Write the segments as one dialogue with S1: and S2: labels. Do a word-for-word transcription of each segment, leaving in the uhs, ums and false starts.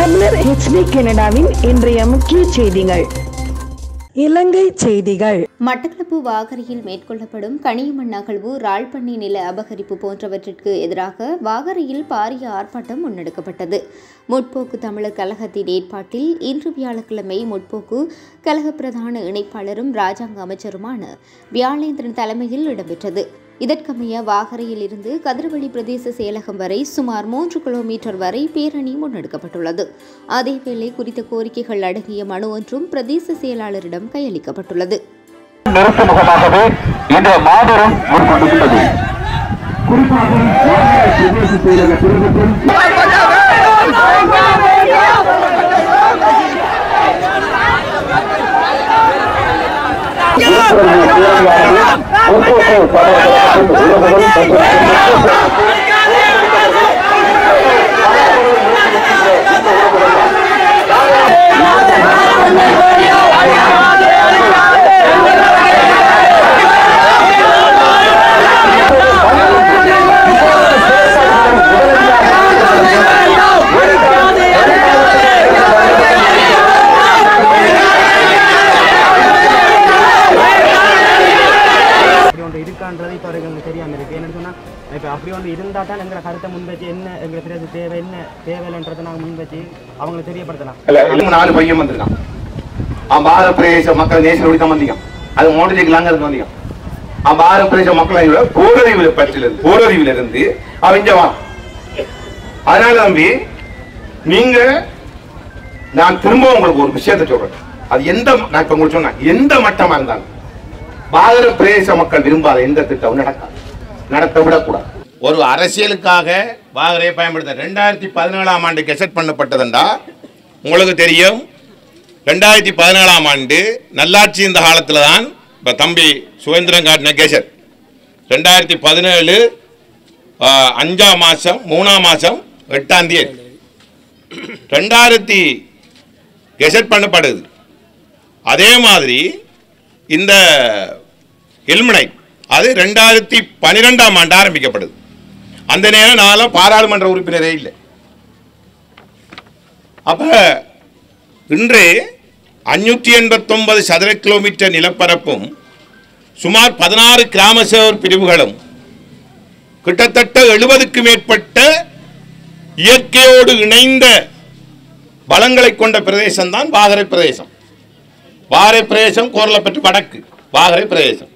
S1: தமிழர் H D கனடாவின் இன்றைய முக்கிய செய்திகள். இலங்கை செய்திகள்.
S2: மட்டக்களப்பு வாகரையில் மேற்கொள்ளப்படும் கனியமண் அகழ்வு, ராள்பண்ணி நில அபகரிப்பு போன்றவற்றிற்கு எதிராக வாகரையில் பாரிய ஆர்ப்பாட்டம் முன்னெடுக்கப்பட்டது. முற்போக்கு தமிழர் கழகத்தின் ஏற்பாட்டில் இன்று வியாழக்கிழமை முற்போக்கு கழக பிரதான இணைப்பாளரும் ராஜாங்க அமைச்சருமான வியாழேந்திரன் தலைமையில் இடம்பெற்றது. இதற்கமைய வாகரையில் இருந்து கதிரவழி பிரதேச செயலகம் வரை சுமார் மூன்று கிலோமீட்டர் வரை பேரணி முன்னெடுக்கப்பட்டுள்ளது. அதேவேளை குறித்த கோரிக்கைகள் அடங்கிய மனு ஒன்றும் பிரதேச செயலாளரிடம் கையளிக்கப்பட்டுள்ளது.
S3: நிறுத்தமுகமாகவே இந்த மாபெரும் முன்கொண்டுள்ளது.
S4: அப்படி ஒன்று இருந்தால் தான் எங்களை கருத்தை முன் வச்சு என்ன எங்களுக்கு தேவை என்ன தேவைன்றதை நாங்கள் முன் வச்சு அவங்களுக்கு தெரியப்படுத்தலாம்.
S3: நாலு பையன் வந்திருக்கான். பாரத பிரதேச மக்கள் நேசனோடி தான் வந்தீங்க. அது மோட்டர் சைக்கிள் இருந்து வந்தீங்க. பாரத பிரதேச மக்கள் போரறிவு பற்றிலிருந்து போரறிவில் இருந்து அவங்க வா. அதனால தம்பி நீங்க நான் திரும்ப உங்களுக்கு ஒரு விஷயத்தை சொல்றேன். அது எந்த நான் இப்ப உங்களுக்கு சொன்னேன், எந்த மட்டமா இருந்தாலும் பாரத பிரதேச மக்கள் விரும்பாத எந்த திட்டம் நடக்காது, நடத்த விடக்கூடாது. ஒரு அரசியலுக்காக வாகரையை பயன்படுத்த ரெண்டாயிரத்தி பதினேழாம் ஆண்டு கெசட் பண்ணப்பட்டதுண்டா உங்களுக்கு தெரியும். ரெண்டாயிரத்தி பதினேழாம் ஆண்டு நல்லாட்சி இந்த காலத்தில் தான் இப்போ தம்பி சுதந்திரம் காட்டின கெசட் ரெண்டாயிரத்தி பதினேழு அஞ்சாம் மாதம் மூணாம் மாதம் எட்டாம் தேதி ரெண்டாயிரத்தி கெசட் பண்ணப்படுது. அதே மாதிரி இந்த எல்முனை அது ரெண்டாயிரத்தி பனிரெண்டாம் ஆண்டு ஆரம்பிக்கப்படுது. அந்த நேரம் நான் பாராளுமன்ற உறுப்பினரே இல்லை. அப்ப இன்று அஞ்சூற்றி எண்பத்தி ஒன்பது சதுர கிலோமீட்டர் நிலப்பரப்பும் சுமார் பதினாறு கிராம சேவர் பிரிவுகளும் கிட்டத்தட்ட எழுபதுக்கு மேற்பட்ட இயற்கையோடு இணைந்த வளங்களை கொண்ட பிரதேசம் தான் வாகரை பிரதேசம். வாகரை பிரதேசம் கோரலப்பட்டு வடக்கு வாகரை பிரதேசம்.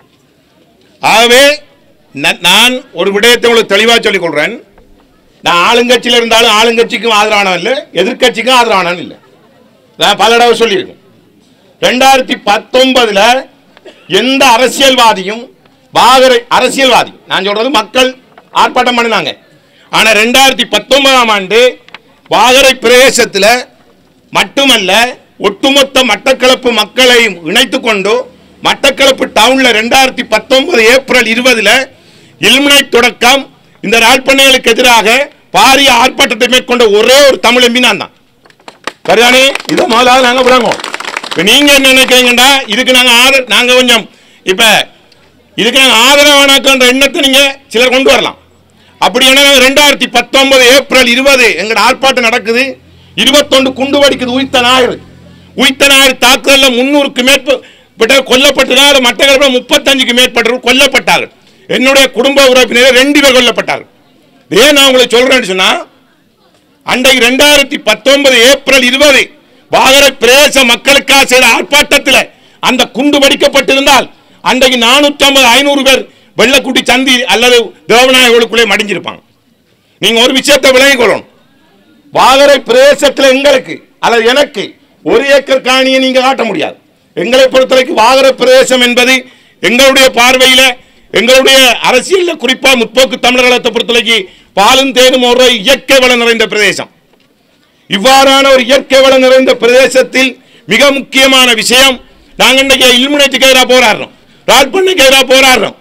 S3: ஆகவே நான் ஒரு விடயத்தை உங்களுக்கு தெளிவாக சொல்லிக் கொள்றேன். நான் ஆளுங்கட்சியில் இருந்தாலும் ஆளுங்கட்சிக்கும் ஆதரவானவன் இல்லை, எதிர்கட்சிக்கும் ஆதரவானவன் இல்லை. நான் பல தடவை சொல்லியிருக்கேன். ரெண்டாயிரத்தி பத்தொன்பதுல எந்த அரசியல்வாதியும் வாகரை அரசியல்வாதி நான் சொல்றது மக்கள் ஆர்ப்பாட்டம் பண்ணினாங்க. ஆனால் ரெண்டாயிரத்தி பத்தொன்பதாம் ஆண்டு வாகரை பிரதேசத்தில் மட்டுமல்ல ஒட்டுமொத்த மட்டக்களப்பு மக்களையும் இணைத்துக் கொண்டு மட்டக்களப்பு டவுன்ல ரெண்டாயிரத்தி பத்தொன்பது ஏப்ரல் இருபதுல இல்முனை தொடக்கம் இந்த ராள்பண்ணைகளுக்கு எதிராக பாரிய ஆர்ப்பாட்டத்தை மேற்கொண்ட ஒரே ஒரு தமிழ் எம்பி நான் தான். சரிதானே? இதை முதலாவது நாங்கள் விளங்குவோம். இப்போ நீங்க என்ன நினைக்கிறீங்கடா, இதுக்கு நாங்கள் ஆதரவு நாங்கள் கொஞ்சம் இப்போ இதுக்கு நாங்கள் ஆதரவானாக்குன்ற எண்ணத்தை நீங்க சிலர் கொண்டு வரலாம். அப்படி என்ன ரெண்டாயிரத்தி பத்தொன்பது ஏப்ரல் இருபது எங்களோட ஆர்ப்பாட்டம் நடக்குது. இருபத்தொன்று குண்டு வடிக்குது. உயிர்த்த ஞாயிறு உயிர்த்த ஞாயிறு தாக்குதலில் முன்னூறுக்கு மேற்பட்ட கொல்லப்பட்டதால் மட்டக்களப்பில் முப்பத்தஞ்சுக்கு மேற்பட்டவர்கள் கொல்லப்பட்டார்கள். என்னுடைய குடும்ப உறுப்பினர் ரெண்டு பேர் கொல்லப்பட்டார்கள். ஏன் நான் உங்களுக்கு சொல்றேன்னு சொன்னா, அன்றைக்கு ரெண்டாயிரத்தி பத்தொன்பது ஏப்ரல் இருபது வாகரை பிரதேச மக்களுக்காக செய்த ஆர்ப்பாட்டத்தில் அந்த குண்டு வடிக்கப்பட்டிருந்தால் அன்றைக்கு நானூற்றி ஐம்பது ஐநூறு பேர் வெள்ளக்குட்டி சந்தி அல்லது தேவநாயகர்களுக்குள்ளே மடிஞ்சிருப்பாங்க. நீங்க ஒரு விஷயத்தை விளங்கிக் கொள்ளணும். வாகரை பிரதேசத்தில் எங்களுக்கு அல்லது எனக்கு ஒரு ஏக்கர் காணியை நீங்க காட்ட முடியாது. எங்களை பொறுத்தவரைக்கும் வாகரை பிரதேசம் என்பது எங்களுடைய பார்வையில் எங்களுடைய அரசியல் குறிப்பாக முற்போக்கு தமிழர்களை பொறுத்தவரைக்கு பாலும் தேனும் ஒரு இயற்கை வளம் நிறைந்த பிரதேசம். இவ்வாறான ஒரு இயற்கை வளம் நிறைந்த பிரதேசத்தில் மிக முக்கியமான விஷயம், நாங்கள் இன்றைக்கு இல்முனைக்கு எதிராக போராடுறோம், ராள்பண்ணைக்கு எதிராக போராடுறோம்.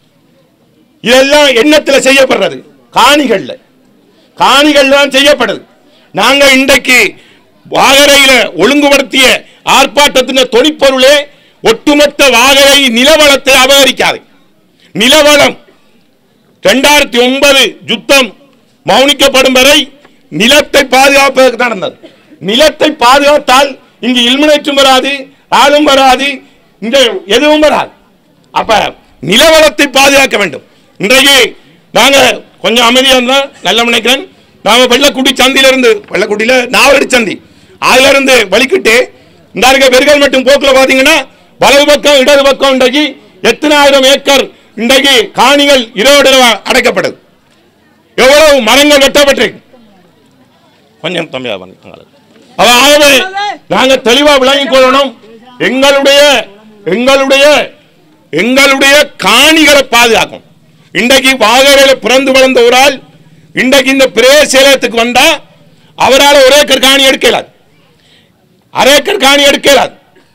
S3: இதெல்லாம் எண்ணத்தில் செய்யப்படுறது, காணிகள்ல காணிகள் தான் செய்யப்படுது. நாங்கள் இன்றைக்கு வாகரையில ஒழுங்குபடுத்திய ஆர்ப்பாட்டத்தின் தொனிப்பொருளே ஒட்டுமொத்த வாகரை நிலவளத்தை அபகரிக்காது. நிலவளம் இரண்டாயிரத்தி ஒன்பது யுத்தம் மௌனிக்கப்படும் வரை நிலத்தை பாதுகாப்பதற்கு நடந்தது. நிலத்தை பாதுகாத்தால் இங்கு இல்முனைற்றும் வராது, ஆளும் வராது, இங்க எதுவும் வராது. அப்ப நிலவளத்தை பாதுகாக்க வேண்டும். இன்றைக்கு நாங்க கொஞ்சம் அமைதியா இருந்தா நல்ல நினைக்கிறேன். நாம வெள்ளக்குடி சந்தியிலிருந்து வெள்ளக்குடியில நாவலடி சந்தி அதுல இருந்து வலிக்கிட்டு இந்த இருக்க பெருகல் மட்டும் போக்குல பாத்தீங்கன்னா வலது பக்கம் இடது பக்கம் இன்றைக்கு எத்தனை ஆயிரம் ஏக்கர் இன்றைக்கு காணிகள் இரவோடு அடைக்கப்படுது. எவ்வளவு மரங்கள் வெட்டப்பட்டிருக்கு. கொஞ்சம் தம்பியா ஆகவே நாங்க தெளிவா விளங்கிக் கொள்ளணும். எங்களுடைய எங்களுடைய எங்களுடைய காணிகளை பாதுகாக்கும். இன்றைக்கு வாகரையில பிறந்து வளர்ந்த ஒரு ஆள் இன்றைக்கு இந்த பிரேசேலத்துக்கு வந்தா அவரால் ஒரு ஏக்கர் காணி எடுக்கலாது, அரை ஏக்கர் காணி எடுக்கலாது.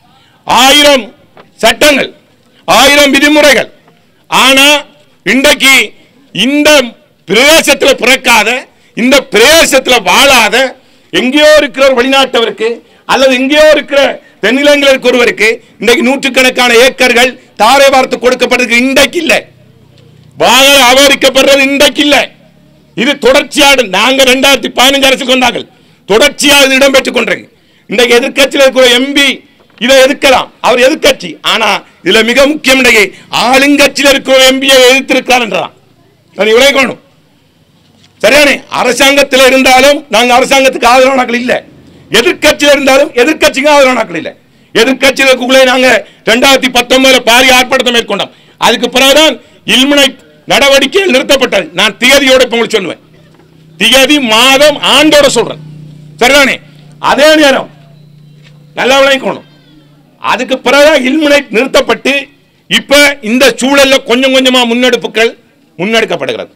S3: ஆயிரம் சட்டங்கள், ஆயிரம் விதிமுறைகள். ஆனா இன்றைக்கு இந்த பிரதேசத்தில் பிறக்காத, இந்த பிரதேசத்தில் வாழாத எங்கேயோ இருக்கிற ஒரு வெளிநாட்டவருக்கு அல்லது எங்கேயோ இருக்கிற தென்னிலங்கையில் ஒருவருக்கு இன்றைக்கு நூற்றுக்கணக்கான ஏக்கர்கள் தாரை வார்த்து கொடுக்கப்படுறது இன்றைக்கு இல்லை. வாகன அபகரிக்கப்படுறது இன்றைக்கு இல்லை. இது தொடர்ச்சியாக நாங்க ரெண்டாயிரத்தி பதினஞ்சு அரசுக்கு வந்தார்கள், தொடர்ச்சியாக இடம்பெற்றுக் கொண்டிருக்கு. இன்றைக்கு எதிர்கட்சியில் இருக்கிற எம்பி இதை எதிர்க்கலாம், அவர் எதிர்கட்சி. ஆனா இதுல மிக முக்கியம் இன்றைக்கு ஆளுங்கட்சியில் இருக்கிற எம்பியை எதிர்த்திருக்கிறார் என்றான் விளைக்கணும். சரியானே? அரசாங்கத்தில் இருந்தாலும் நாங்க அரசாங்கத்துக்கு ஆதரவானாக்கள் இல்லை, எதிர்கட்சியில் இருந்தாலும் எதிர்கட்சிக்கு ஆதரவானாக்கள் இல்லை. எதிர்கட்சிகளுக்குள்ளே நாங்க ரெண்டாயிரத்தி பத்தொன்பதுல பாரிய ஆர்ப்பாட்டத்தை மேற்கொண்டோம். அதுக்கு பிறகுதான் இல்முனை நடவடிக்கைகள் நிறுத்தப்பட்டது. நான் திகதியோட இப்ப உங்களுக்கு சொல்லுவேன், திகதி மாதம் ஆண்டோட சொல்றேன். சரிதானே? அதே நேரம் நல்லா விளைக்கணும். அதுக்கு பிறகு இல்முனை நிறுத்தப்பட்டு இப்ப இந்த சூழல்ல கொஞ்சம் கொஞ்சமா முன்னெடுப்புகள் முன்னெடுக்கப்படுகிறது.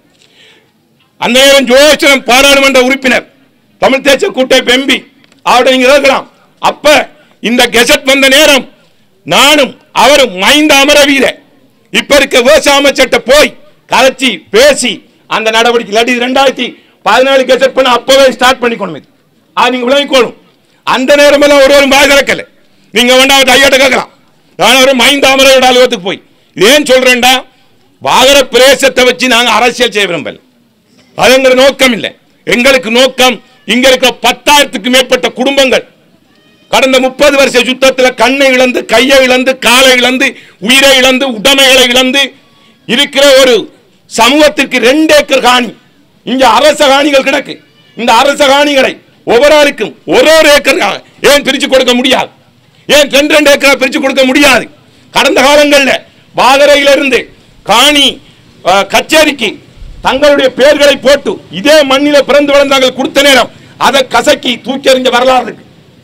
S3: அந்த நேரம் ஜோதிடம் பாராளுமன்ற உறுப்பினர் தமிழ் தேசிய கூட்டமைப்பு எம்பி அவருடைய நீங்க கேட்கலாம். அப்ப இந்த கெசட் வந்த நேரம் நானும் அவரும் மைந்த அமரவீர இப்ப இருக்க விவசாய அமைச்சர்கிட்ட போய் கலைச்சி பேசி அந்த நடவடிக்கை ரெண்டாயிரத்தி பதினாலு கெசட் பண்ண அப்பவே ஸ்டார்ட் பண்ணிக்கணும். அது நீங்க விளங்கிக்கொள்ளும். அந்த நேரம் எல்லாம் ஒருவரும் பாய் திறக்கல. நீங்க வேண்டாம் ஐயாட்ட கேட்கலாம். நான் ஒரு மைந்த அமரவீர அலுவலகத்துக்கு போய் ஏன் சொல்றேன்டா, வாகர பிரதேசத்தை வச்சு நாங்க அரசியல் செய்ய விரும்பல. அதுங்கிற நோக்கம் இல்லை. எங்களுக்கு நோக்கம் இங்க இருக்க பத்தாயிரத்துக்கு மேற்பட்ட குடும்பங்கள் கடந்த முப்பது வருஷ யுத்தத்தில் கண்ணை இழந்து, கையை இழந்து, காலை இழந்து, உயிரை இழந்து, உடைமைகளை இழந்து இருக்கிற ஒரு சமூகத்திற்கு ரெண்டு ஏக்கர் காணி இங்க அரச காணிகள் கிடக்கு. இந்த அரச காணிகளை ஒவ்வொரு ஆளுக்கும் ஒரு ஒரு ஏக்கர் ஏன் பிரிச்சு கொடுக்க முடியாது? ஏன் ரெண்டு ரெண்டு ஏக்கர் பிரிச்சு கொடுக்க முடியாது? கடந்த காலங்களில் வாகரையிலிருந்து காணி கச்சேரிக்கு தங்களுடைய பெயர்களை போட்டு இதே மண்ணில பிறந்து வளர்ந்தார்கள் கொடுத்த நேரம் அதை கசக்கி தூக்கி எறிஞ்ச வரலாறு இருக்கு.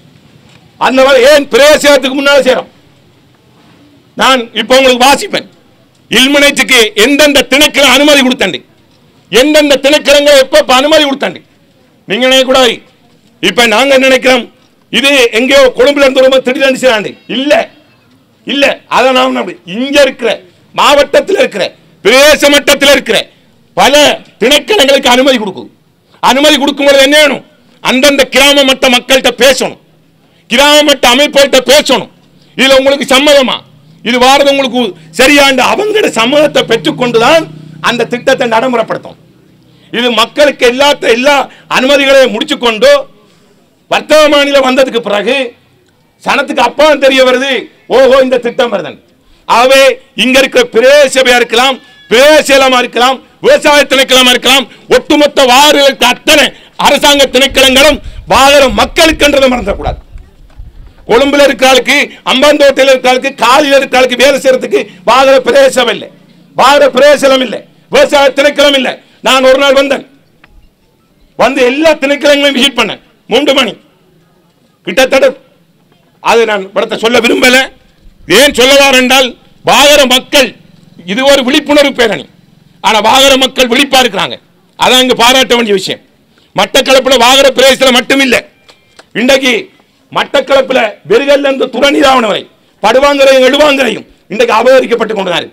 S3: அந்த ஏன் பிரேசத்துக்கு முன்னால சேரும். நான் இப்ப உங்களுக்கு வாசிப்பேன். இல்முனைத்துக்கு எந்தெந்த திணைக்களம் அனுமதி கொடுத்தாண்டி, எந்தெந்த திணைக்களங்கள் எப்ப அனுமதி கொடுத்தாண்டி நீங்க நினைக்கூடாது. இப்ப நாங்க நினைக்கிறோம் இது எங்கேயோ கொழும்புல இருந்து திடீர்னு செய்யாண்டி இல்ல இல்ல. அதை நாம் இங்க இருக்கிற மாவட்டத்தில் இருக்கிற பிரதேச மட்டத்தில் இருக்கிற பல திணைக்களங்களுக்கு அனுமதி கொடுக்கும். அனுமதி கொடுக்கும்போது என்ன வேணும்? அந்தந்த கிராம மட்ட மக்கள்கிட்ட பேசணும், கிராம மட்ட அமைப்புகள்கிட்ட பேசணும். இதுல உங்களுக்கு சம்மதமா, இது வாரது உங்களுக்கு சரியாண்டு அவங்களோட சம்மதத்தை பெற்றுக்கொண்டுதான் அந்த திட்டத்தை நடைமுறைப்படுத்தும். இது மக்களுக்கு எல்லா எல்லா அனுமதிகளையும் முடிச்சு கொண்டு வர்த்தக மாநிலம் வந்ததுக்கு பிறகு சனத்துக்கு அப்பா தெரிய வருது, ஓஹோ இந்த திட்டம் வருதன். ஆகவே இங்க இருக்கிற பிரதேசபையா இருக்கலாம், பிரதேசமா இருக்கலாம், விவசாய திணைக்களமா இருக்கலாம், ஒட்டுமொத்த வாரர்களுக்கு அத்தனை அரசாங்க திணைக்களங்களும் வாகர மக்களுக்கு என்றதை மறந்துடக்கூடாது. கொழும்புல இருக்கிறாளுக்கு, அம்பாந்தோட்டையில் இருக்கிறாளுக்கு, காலியில் இருக்கிறாளுக்கு வேலை செய்யறதுக்கு வாகர பிரதேசம் இல்லை, வாகர பிரதேசம் இல்லை, விவசாய திணைக்களம் இல்லை. நான் ஒரு நாள் வந்தேன், வந்து எல்லா திணைக்களங்களையும் விசிட் பண்ணேன். மூன்று மணி கிட்டத்தட்ட அது நான் படத்தை சொல்ல விரும்பல. ஏன் சொல்லவார் என்றால் வாகர மக்கள் இது ஒரு விழிப்புணர்வு பேரணி. ஆனா வாகர மக்கள் விழிப்பா இருக்கிறாங்க. அதான் இங்க பாராட்ட வேண்டிய விஷயம். மட்டக்களப்புல வாகர பிரதேசத்தில் மட்டும் இல்லை, இன்றைக்கு மட்டக்களப்புல வெறுகல்ல இருந்து துறநீராவணம் வரை படுவாங்கரையும் எழுவாங்கரையும் இன்றைக்கு அபகரிக்கப்பட்டு கொண்டாரு.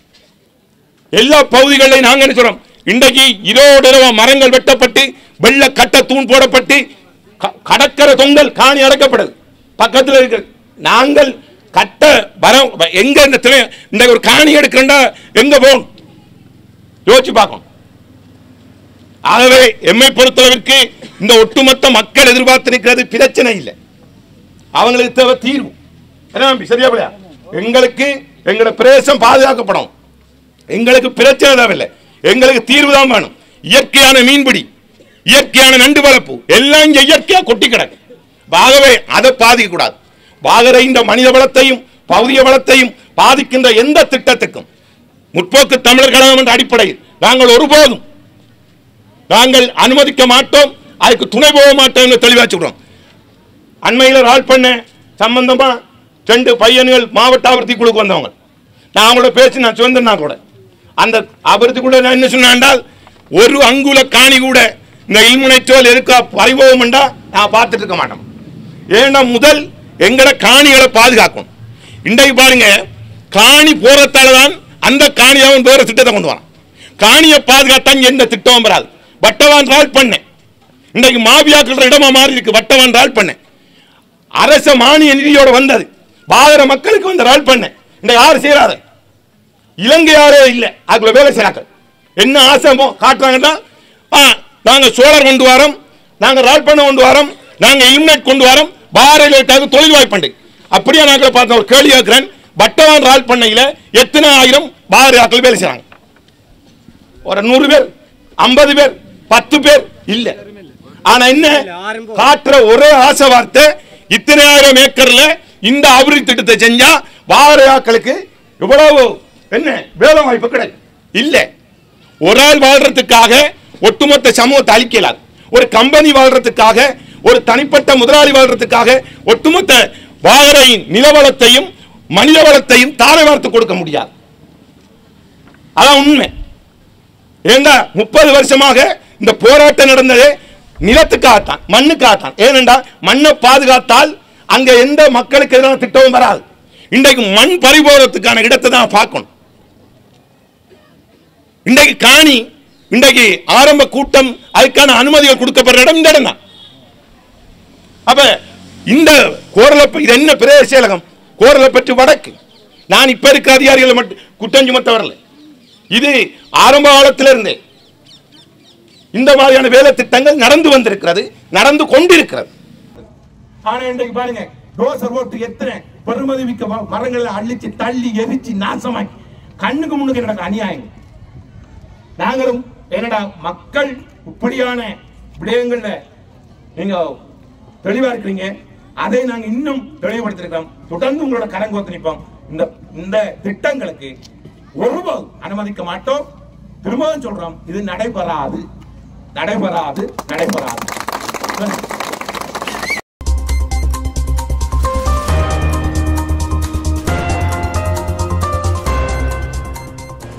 S3: எல்லா பகுதிகளிலும் நாங்க என்ன சொல்றோம், இன்றைக்கு இரவோடு இரவா மரங்கள் வெட்டப்பட்டு வெள்ள கட்ட தூண் போடப்பட்டு கடற்கரை தொங்கல் காணி அடக்கப்படுது. பக்கத்தில் இருக்கிற நாங்கள் கட்ட வரம் எங்க இந்த ஒரு காணி எடுக்கிறா எங்க போகணும் யோசிச்சு பார்க்கணும். ஆகவே எம்மை பொறுத்தளவிற்கு இந்த ஒட்டுமொத்த மக்கள் எதிர்பார்த்து நிற்கிறது பிரச்சனை இல்லை, அவங்களுக்கு தேவை தீர்வு. சரியா பிள்ளையா? எங்களுக்கு எங்களோட பிரதேசம் பாதுகாக்கப்படும், எங்களுக்கு பிரச்சனை தேவையில்லை, எங்களுக்கு தீர்வு தான் வேணும். இயற்கையான மீன்பிடி, இயற்கையான நண்டு வளர்ப்பு எல்லாம் இங்க இயற்கையா கொட்டி கிடக்கு. ஆகவே அதை பாதிக்க கூடாது. பாகரை இந்த மனித வளத்தையும் பௌதிக வளத்தையும் பாதிக்கின்ற எந்த திட்டத்துக்கும் முற்போக்கு தமிழர் கழகம் என்ற அடிப்படையில் நாங்கள் ஒருபோதும் நாங்கள் அனுமதிக்க மாட்டோம், அதுக்கு துணை போக மாட்டோம் என்று தெளிவாச்சுக்கிறோம். அண்மையில் ராழ்பண்ண சம்பந்தமா ரெண்டு பையன்கள் மாவட்ட அபிவிருத்தி குழுக்கு வந்தவங்க, நான் அவங்களோட பேசி நான் சுதந்திரனா கூட அந்த அபிவிருத்தி குழு நான் என்ன சொன்னால், ஒரு அங்குல காணி கூட இந்த இல்முனைச்சோல் எதுக்கா பறிபோகம் என்றா நான் பார்த்துட்டு இருக்க மாட்டோம். ஏன்னா முதல் எங்களை காணிகளை பாதுகாக்கணும். இன்றைக்கு பாருங்க, காணி போறதால தான் அந்த காணியாவும் வேற திட்டத்தை கொண்டு வரான். காணியை பாதுகாத்தான் எந்த திட்டமும் வராது. வட்டவான் ரால் பண்ண இன்றைக்கு மாபியாக்கள் இடமா மாறி இருக்கு. வட்டவான் ரால் பண்ண அரச மானிய நிதியோட வந்தது, பாதர மக்களுக்கு வந்த ரால் பண்ண இன்றைக்கு யாரு செய்யறாரு? இலங்கை யாரே இல்லை, அதுக்குள்ள வேலை செய்யறாங்க. என்ன ஆசமோ காட்டுறாங்கன்னா, நாங்க சோழர் கொண்டு வரோம், நாங்க ரால் பண்ண கொண்டு வரோம், நாங்க இல்மெட் கொண்டு வரோம், பாரதிய தொழில் வாய்ப்பு. அப்படியே நாங்கள் பார்த்த ஒரு கேள்வி கேட்கிறேன், வட்டவான் ரால் பண்ணையில் எத்தனை ஆயிரம் பாரதியாக்கள் வேலை செய்யறாங்க? ஒரு நூறு பேர், ஐம்பது பேர், பத்து பேர் இல்ல. ஆனா என்ன காட்டுற ஒரே ஆசை வார்த்தை, இத்தனை ஆயிரம் ஏக்கர்ல இந்த அபிவிருத்தி திட்டத்தை செஞ்சா பாரதியாக்களுக்கு இவ்வளவு என்ன வேலை வாய்ப்பு கிடைக்கும். இல்ல, ஒரு ஆள் வாழ்றதுக்காக ஒட்டுமொத்த சமூகத்தை அழிக்கலாது. ஒரு கம்பெனி வாழ்றதுக்காக, ஒரு தனிப்பட்ட முதலாளி வாழ்றதுக்காக ஒட்டுமொத்த பாகரையின் நிலவளத்தையும் மனித வளத்தையும் தாரை வார்த்து கொடுக்க முடியாது. அதான் உண்மை. ஏண்டா முப்பது வருஷமாக இந்த போராட்டம் நடந்தது நிலத்துக்காகத்தான், மண்ணுக்காகத்தான். ஏனென்றா மண்ணை பாதுகாத்தால் அங்க எந்த மக்களுக்கு எதிரான திட்டமும் வராது. இன்றைக்கு மண் பறிபோறதுக்கான இடத்தை தான் பார்க்கணும். இன்றைக்கு காணி, இன்றைக்கு ஆரம்ப கூட்டம் அதுக்கான அனுமதிகள் கொடுக்கப்படுற இடம் இந்த இடம் தான். அப்ப இந்த கோரலப்ப இது என்ன பிரதேச செயலகம்? கோரலப்பற்று வடக்கு. நான் இப்ப இருக்க அதிகாரிகளை மட்டும் குற்றம் சுமத்த வரல. இது ஆரம்ப காலத்திலிருந்தே இந்த மாதிரியான வேலை திட்டங்கள் நடந்து வந்திருக்கிறது, நடந்து கொண்டிருக்கிறது. ஆனா இன்றைக்கு பாருங்க, டோசர் ஓட்டு எத்தனை பெருமதி மிக்க மரங்களை அழிச்சு தள்ளி எரிச்சு நாசமாக்கி கண்ணுக்கு முன்னுக்கு நடக்கிற அநியாயம். நாங்களும் என்னடா மக்கள் இப்படியான விடயங்கள்ல நீங்க தெளிவா இருக்கிறீங்க, அதை நாங்க இன்னும் தெளிவுபடுத்திருக்கோம். தொடர்ந்து உங்களோட கரங்கோத்து நிற்போம். இந்த இந்த திட்டங்களுக்கு ஒருபோது அனுமதிக்க மாட்டோம். திரும்பவும் சொல்றோம், இது நடைபெறாது, நடைபெறாது, நடைபெறாது.